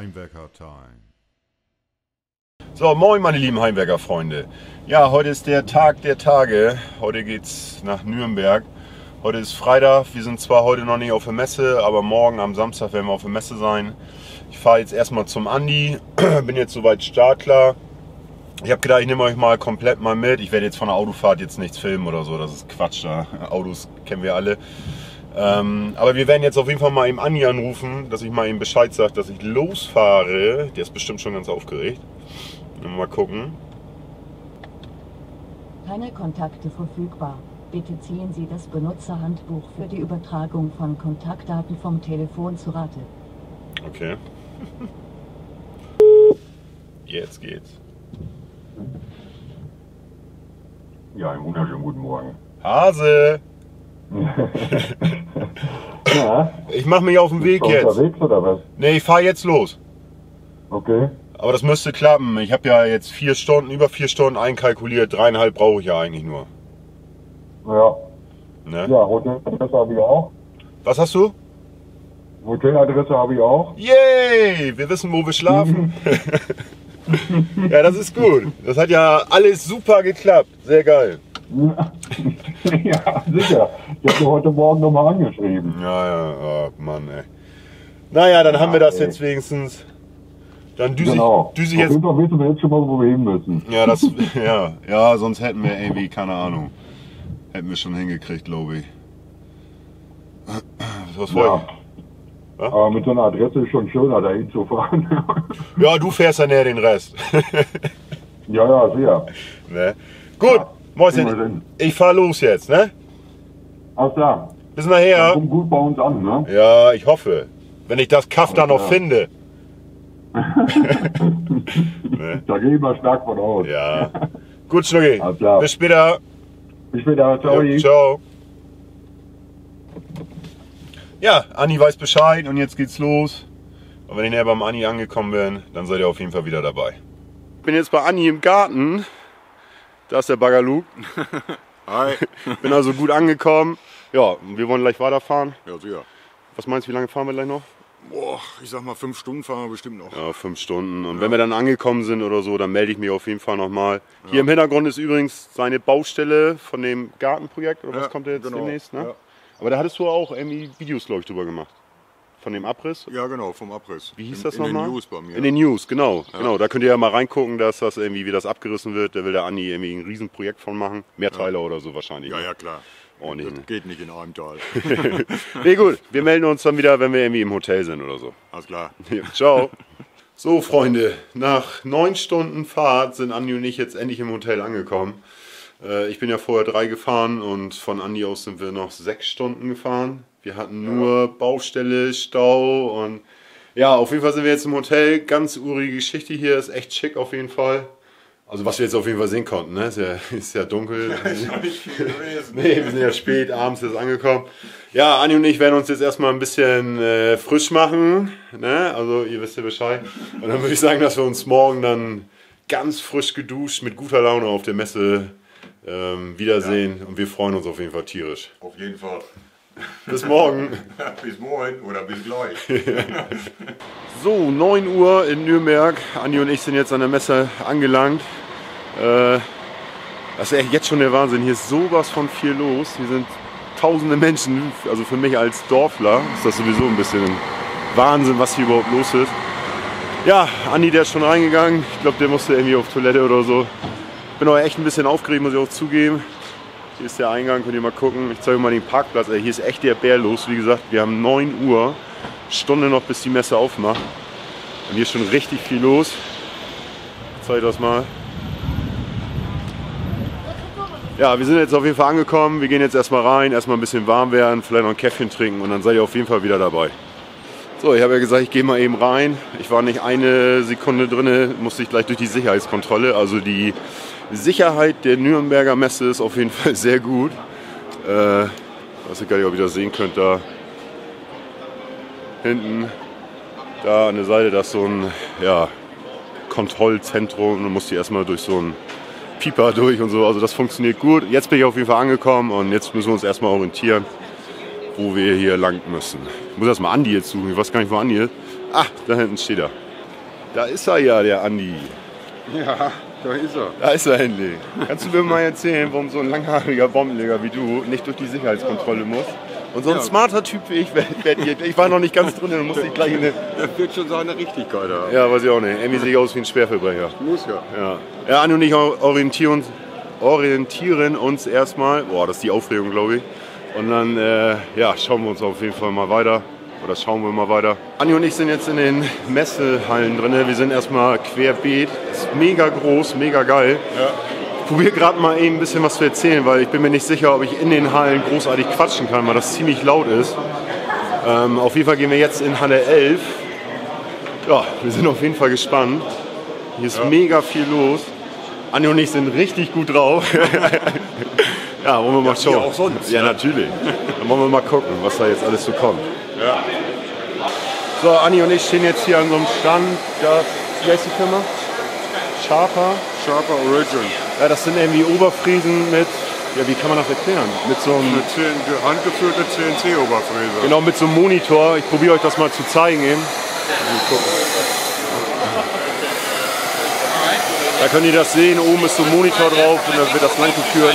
Heimwerker-Time. So, moin meine lieben Heimwerker-Freunde. Ja, heute ist der Tag der Tage. Heute geht's nach Nürnberg. Heute ist Freitag. Wir sind zwar heute noch nicht auf der Messe, aber morgen am Samstag werden wir auf der Messe sein. Ich fahre jetzt erstmal zum Andi. Bin jetzt soweit startklar. Ich habe gedacht, ich nehme euch mal komplett mal mit. Ich werde jetzt von der Autofahrt jetzt nichts filmen oder so. Das ist Quatsch da. Autos kennen wir alle. Aber wir werden jetzt auf jeden Fall mal eben Andi anrufen, dass ich mal ihm Bescheid sage, dass ich losfahre. Der ist bestimmt schon ganz aufgeregt. Mal gucken. Keine Kontakte verfügbar. Bitte ziehen Sie das Benutzerhandbuch für die Übertragung von Kontaktdaten vom Telefon zu Rate. Okay. Jetzt geht's. Ja, einen wunderschönen guten Morgen. Hase! Ja, Ich mache mich auf den Weg bist du jetzt. unterwegs oder was? Ne, ich fahre jetzt los. Okay. Aber das müsste klappen. Ich habe ja jetzt 4 Stunden, über 4 Stunden einkalkuliert. 3,5 brauche ich ja eigentlich nur. Ja. Ne? Ja, Hoteladresse habe ich auch. Was hast du? Hoteladresse habe ich auch. Yay! Wir wissen, wo wir schlafen. Ja, das ist gut. Das hat ja alles super geklappt. Sehr geil. Ja, sicher. Ich habe dir heute Morgen nochmal angeschrieben. Ja, oh Mann, ey. Naja, dann haben wir das ey. jetzt wenigstens. Dann düse Genau. ich Auf jetzt. jeden Fall wissen wir jetzt schon mal, wo wir hin müssen. Ja, das, ja, sonst hätten wir irgendwie, keine Ahnung, hätten wir schon hingekriegt, glaube ich. Was wollt Ja. Aber mit so einer Adresse ist schon schöner, da hinzufahren. ihr? Ja, du fährst dann näher den Rest. Ja, sicher. Ne? Gut, Ja, kriegen wir Mäuschen, hin. ich fahr los jetzt, ne? Alles klar. Bis nachher. Kommt gut bei uns an, ne? Ja, ich hoffe. Wenn ich das Kaff da noch klar. finde. Ne? Da gehe ich mal stark von aus. Ja. Gut, Schnucki. Alles klar. Bis später. Bis später. Ciao. Ja, ciao. Ja, Anni weiß Bescheid und jetzt geht's los. Und wenn ich näher beim Anni angekommen bin, dann seid ihr auf jeden Fall wieder dabei. Ich bin jetzt bei Anni im Garten. Da ist der Baggerlug. Hi. Bin also gut angekommen. Ja, wir wollen gleich weiterfahren. Ja, sicher. Was meinst du, wie lange fahren wir gleich noch? Boah, ich sag mal 5 Stunden fahren wir bestimmt noch. Ja, 5 Stunden. Und wenn wir dann angekommen sind oder so, dann melde ich mich auf jeden Fall nochmal. Hier im Hintergrund ist übrigens seine Baustelle von dem Gartenprojekt. Oder was Ja, kommt jetzt genau. demnächst? Ne? Ja. Aber da hattest du auch irgendwie Videos, glaube ich, drüber gemacht. Von dem Abriss. Ja, genau, vom Abriss. Wie hieß in, das in nochmal? den News bei mir. In den News, genau. Genau. Da könnt ihr ja mal reingucken, dass das irgendwie, wie das abgerissen wird. Da will der Andi irgendwie ein Riesenprojekt von machen. Mehrteiler oder so wahrscheinlich. Ja, ne? ja, klar. Oh, nee, Das ne? geht nicht in einem Tal. Nee, gut. Wir melden uns dann wieder, wenn wir irgendwie im Hotel sind oder so. Alles klar. Ja, ciao. So, Freunde, nach 9 Stunden Fahrt sind Andi und ich jetzt endlich im Hotel angekommen. Ich bin ja vorher 3 gefahren und von Andi aus sind wir noch 6 Stunden gefahren. Wir hatten nur Baustelle, Stau und ja, auf jeden Fall sind wir jetzt im Hotel. Ganz urige Geschichte hier, ist echt schick auf jeden Fall. Also was wir jetzt auf jeden Fall sehen konnten, ne? Ist ja dunkel. Nee, wir sind ja spät abends jetzt angekommen. Ja, Anni und ich werden uns jetzt erstmal ein bisschen frisch machen, ne? Also ihr wisst ja Bescheid. Und dann würde ich sagen, dass wir uns morgen dann ganz frisch geduscht mit guter Laune auf der Messe wiedersehen. Und wir freuen uns auf jeden Fall tierisch. Auf jeden Fall. Bis morgen. Bis morgen oder bis gleich. So, 9 Uhr in Nürnberg. Andi und ich sind jetzt an der Messe angelangt. Das ist echt jetzt schon der Wahnsinn. Hier ist sowas von viel los. Hier sind tausende Menschen. Also für mich als Dorfler ist das sowieso ein bisschen Wahnsinn, was hier überhaupt los ist. Ja, Andi, der ist schon reingegangen. Ich glaube, der musste irgendwie auf Toilette oder so. Bin auch echt ein bisschen aufgeregt, muss ich auch zugeben. Hier ist der Eingang, könnt ihr mal gucken. Ich zeige euch mal den Parkplatz. Hier ist echt der Bär los. Wie gesagt, wir haben 9 Uhr. Stunde noch, bis die Messe aufmacht. Und hier ist schon richtig viel los. Ich zeige das mal. Ja, wir sind jetzt auf jeden Fall angekommen. Wir gehen jetzt erstmal rein, erstmal ein bisschen warm werden, vielleicht noch ein Käffchen trinken und dann seid ihr auf jeden Fall wieder dabei. So, ich habe ja gesagt, ich gehe mal eben rein. Ich war nicht eine Sekunde drin, musste ich gleich durch die Sicherheitskontrolle. Also die Sicherheit der Nürnberger Messe ist auf jeden Fall sehr gut. Weiß ich gar nicht, ob ihr das sehen könnt, da hinten, da an der Seite, das ist so ein Kontrollzentrum. Man muss die erstmal durch so ein Pieper durch und so, also das funktioniert gut. Jetzt bin ich auf jeden Fall angekommen und jetzt müssen wir uns erstmal orientieren, wo wir hier lang müssen. Ich muss erstmal Andi jetzt suchen, ich weiß gar nicht, wo Andi ist. Ah, da hinten steht er. Da ist er ja, der Andi. Ja, da ist er. Da ist er endlich. Kannst du mir mal erzählen, warum so ein langhaariger Bombenleger wie du nicht durch die Sicherheitskontrolle muss? Und so ein smarter Typ wie ich war noch nicht ganz drin, dann musste ich gleich in eine... Der wird schon seine Richtigkeit haben. Ja, weiß ich auch nicht. Irgendwie sehe ich aus wie ein Schwerverbrecher. Muss ja. Ja, Andi und ich orientieren uns erstmal. Boah, das ist die Aufregung, glaube ich. Und dann schauen wir uns auf jeden Fall mal weiter. Oder schauen wir mal weiter. Andi und ich sind jetzt in den Messehallen drin. Wir sind erstmal querbeet. Ist mega groß, mega geil. Ja. Ich probiere gerade mal eben ein bisschen was zu erzählen, weil ich bin mir nicht sicher, ob ich in den Hallen großartig quatschen kann, weil das ziemlich laut ist. Auf jeden Fall gehen wir jetzt in Halle 11. Ja, wir sind auf jeden Fall gespannt. Hier ist mega viel los. Andi und ich sind richtig gut drauf. Ja, wollen wir mal schauen. Auch sonst. Ja, natürlich. Dann wollen wir mal gucken, was da jetzt alles so kommt. Ja. So, Andi und ich stehen jetzt hier an so einem Stand. Wie heißt die Firma? Sharper. Sharper Origin. Ja, das sind irgendwie Oberfräsen mit, wie kann man das erklären? Mit so einem, Handgeführte CNC-Oberfräse. genau, mit so einem Monitor. Ich probiere euch das mal zu zeigen eben. Da könnt ihr das sehen, oben ist so ein Monitor drauf und dann wird das lang geführt.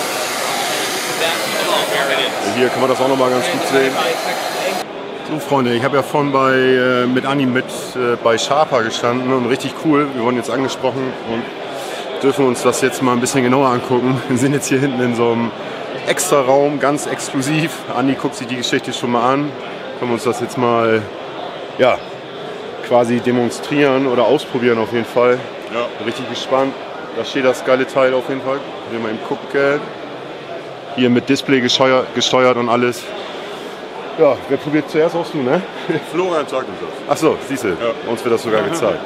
Hier kann man das auch noch mal ganz gut sehen. So Freunde, ich habe ja vorhin mit Andi bei Sharper gestanden und richtig cool. Wir wurden jetzt angesprochen und dürfen uns das jetzt mal ein bisschen genauer angucken. Wir sind jetzt hier hinten in so einem extra Raum, ganz exklusiv. Andi guckt sich die Geschichte schon mal an. Können wir uns das jetzt mal quasi demonstrieren oder ausprobieren auf jeden Fall. Ja. Richtig gespannt. Da steht das geile Teil auf jeden Fall. Wir mal eben gucken. Hier mit Display gesteuert und alles. Ja, wer probiert zuerst aus, du, ne? Florian zeigt uns das. Achso, siehst du, uns wird das sogar gezeigt.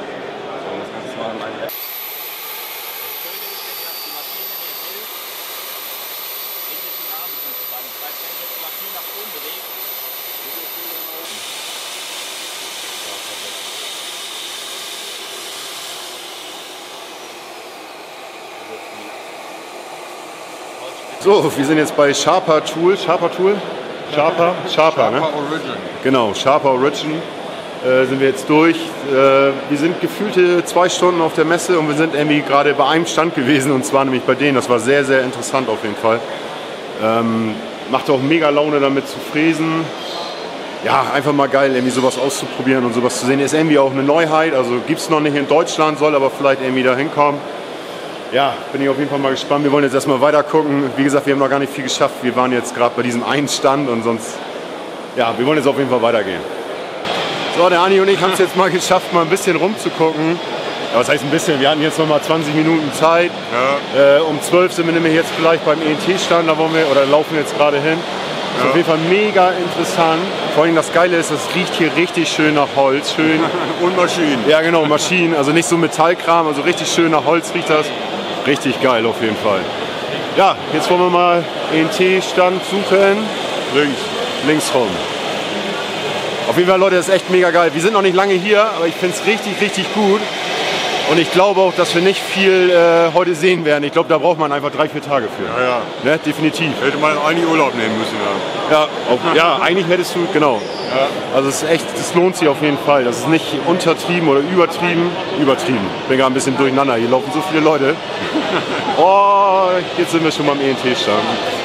So, wir sind jetzt bei Sharper Tool. Sharper, ne? Sharper Origin. Genau, Sharper Origin sind wir jetzt durch. Wir sind gefühlte 2 Stunden auf der Messe und wir sind irgendwie gerade bei einem Stand gewesen und zwar nämlich bei denen. Das war sehr, sehr interessant auf jeden Fall. Macht auch mega Laune damit zu fräsen. Ja, einfach mal geil, irgendwie sowas auszuprobieren und sowas zu sehen. Ist irgendwie auch eine Neuheit, also gibt es noch nicht in Deutschland, soll aber vielleicht irgendwie da hinkommen. Ja, bin ich auf jeden Fall mal gespannt. Wir wollen jetzt erstmal weiter gucken. Wie gesagt, wir haben noch gar nicht viel geschafft. Wir waren jetzt gerade bei diesem einen Stand und sonst, ja, wir wollen jetzt auf jeden Fall weitergehen. So, der Andi und ich haben es jetzt mal geschafft, mal ein bisschen rumzugucken. Ja, was heißt ein bisschen? Wir hatten jetzt noch mal 20 Minuten Zeit. Ja. Um 12 sind wir nämlich jetzt gleich beim ENT-Stand, da wollen wir, oder laufen jetzt gerade hin. Ist auf jeden Fall mega interessant. Vor allem das Geile ist, es riecht hier richtig schön nach Holz. Schön. Und Maschinen. Ja, genau, Maschinen. Also nicht so Metallkram, also richtig schön nach Holz riecht das. Richtig geil auf jeden Fall. Ja, jetzt wollen wir mal ENT-Stand suchen. Links rum. Auf jeden Fall, Leute, das ist echt mega geil. Wir sind noch nicht lange hier, aber ich finde es richtig, richtig gut. Und ich glaube auch, dass wir nicht viel heute sehen werden. Ich glaube, da braucht man einfach 3-4 Tage für. Ja. Ne? Definitiv. Hätte man eigentlich Urlaub nehmen müssen. Ja, eigentlich hättest du, genau. Ja. Also es ist echt, das lohnt sich auf jeden Fall. Das ist nicht untertrieben oder übertrieben. Übertrieben. Ich bin gerade ein bisschen durcheinander. Hier laufen so viele Leute. Oh, jetzt sind wir schon beim ENT-Stand.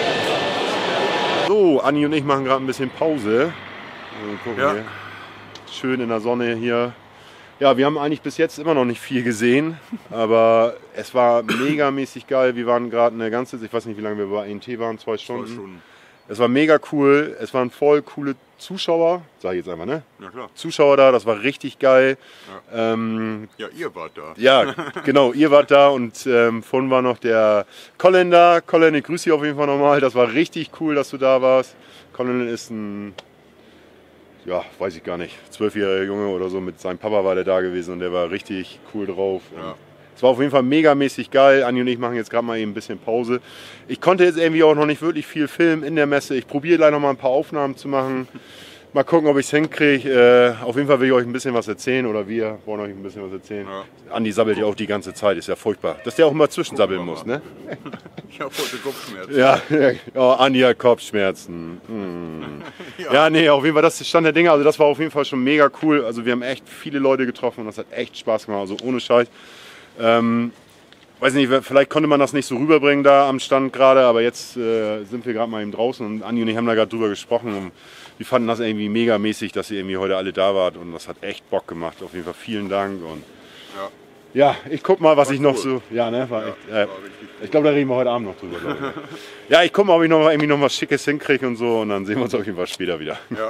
So, Anni und ich machen gerade ein bisschen Pause. Gucken hier. Schön in der Sonne hier. Ja, wir haben eigentlich bis jetzt immer noch nicht viel gesehen, aber es war megamäßig geil. Wir waren gerade eine ganze, ich weiß nicht, wie lange wir bei ENT waren, 2 Stunden. 2 Stunden. Es war mega cool, es waren voll coole Zuschauer, sag ich jetzt einfach, ne? Ja, klar. Zuschauer da, das war richtig geil. Ja, ihr wart da. Ja, genau, ihr wart da und vorhin war noch der Colin da. Colin, ich grüße dich auf jeden Fall nochmal. Das war richtig cool, dass du da warst. Colin ist ein, ja, weiß ich gar nicht, 12-jähriger Junge oder so. Mit seinem Papa war der da gewesen und der war richtig cool drauf. Ja. Es war auf jeden Fall megamäßig geil. Anni und ich machen jetzt gerade mal eben ein bisschen Pause. Ich konnte jetzt irgendwie auch noch nicht wirklich viel filmen in der Messe. Ich probiere gleich noch mal ein paar Aufnahmen zu machen. Mal gucken, ob ich es hinkriege. Auf jeden Fall will ich euch ein bisschen was erzählen oder wir wollen euch ein bisschen was erzählen. Ja. Andi sabbelt ja auch die ganze Zeit, ist ja furchtbar. Dass der auch mal zwischensabbeln muss, ne? Ich habe heute Kopfschmerzen. Ja, oh, Andi hat Kopfschmerzen. Ja, nee, auf jeden Fall, das ist Stand der Dinge. Also das war auf jeden Fall schon mega cool. Also wir haben echt viele Leute getroffen und das hat echt Spaß gemacht, also ohne Scheiß. Weiß nicht, vielleicht konnte man das nicht so rüberbringen da am Stand gerade, aber jetzt sind wir gerade mal eben draußen und Andi und ich haben da gerade drüber gesprochen. Und wir fanden das irgendwie mega mäßig, dass ihr irgendwie heute alle da wart und das hat echt Bock gemacht. Auf jeden Fall vielen Dank und ja, ich guck mal, was ich noch so. Ja, ne, war echt, ich glaube, da reden wir heute Abend noch drüber. Ja, ich guck mal, ob ich noch mal irgendwie noch was Schickes hinkriege und so und dann sehen wir uns auf jeden Fall später wieder. Ja.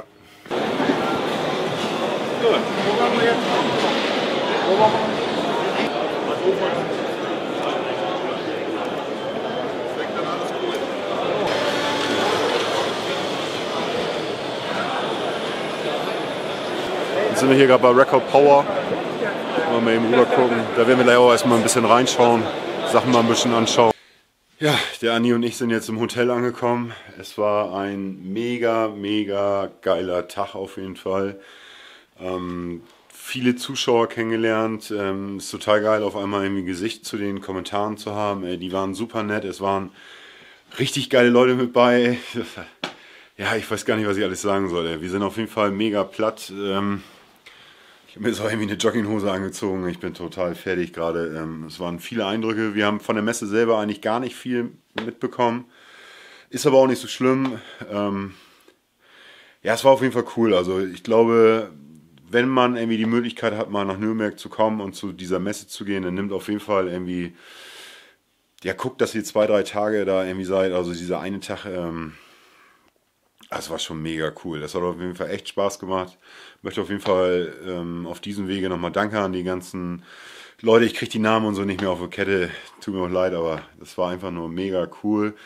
Gut, wo machen wir jetzt? Jetzt sind wir hier gerade bei Record Power. Mal eben rüber gucken. Da werden wir gleich auch erstmal ein bisschen reinschauen, Sachen mal ein bisschen anschauen. Ja, der Andi und ich sind jetzt im Hotel angekommen. Es war ein mega, mega geiler Tag auf jeden Fall. Viele Zuschauer kennengelernt. Ist total geil, auf einmal irgendwie Gesicht zu den Kommentaren zu haben. Die waren super nett. Es waren richtig geile Leute mit bei. Ja, ich weiß gar nicht, was ich alles sagen soll. Wir sind auf jeden Fall mega platt. Ich habe mir jetzt auch irgendwie eine Jogginghose angezogen. Ich bin total fertig gerade. Es waren viele Eindrücke. Wir haben von der Messe selber eigentlich gar nicht viel mitbekommen. Ist aber auch nicht so schlimm. Ja, es war auf jeden Fall cool. Also ich glaube, wenn man irgendwie die Möglichkeit hat, mal nach Nürnberg zu kommen und zu dieser Messe zu gehen, dann nimmt auf jeden Fall irgendwie, ja, guckt, dass ihr 2, 3 Tage da irgendwie seid. Also dieser eine Tag, das war schon mega cool. Das hat auf jeden Fall echt Spaß gemacht. Ich möchte auf jeden Fall auf diesem Wege nochmal Danke an die ganzen Leute. Ich kriege die Namen und so nicht mehr auf die Kette. Tut mir auch leid, aber das war einfach nur mega cool.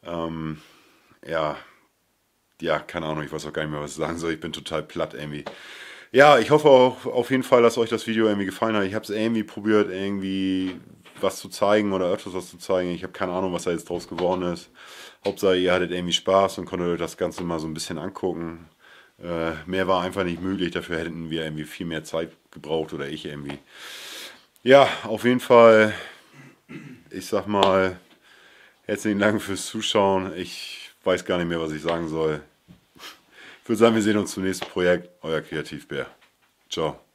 Ja, keine Ahnung, ich weiß auch gar nicht mehr, was ich sagen soll. Ich bin total platt irgendwie. Ja, ich hoffe auch auf jeden Fall, dass euch das Video irgendwie gefallen hat. Ich habe es irgendwie probiert, irgendwie was zu zeigen oder öfters was zu zeigen. Ich habe keine Ahnung, was da jetzt draus geworden ist. Hauptsache, ihr hattet irgendwie Spaß und konntet euch das Ganze mal so ein bisschen angucken. Mehr war einfach nicht möglich, dafür hätten wir irgendwie viel mehr Zeit gebraucht oder ich irgendwie. Ja, auf jeden Fall, ich sag mal, herzlichen Dank fürs Zuschauen. Ich weiß gar nicht mehr, was ich sagen soll. Ich würde sagen, wir sehen uns zum nächsten Projekt. Euer Kreativbär. Ciao.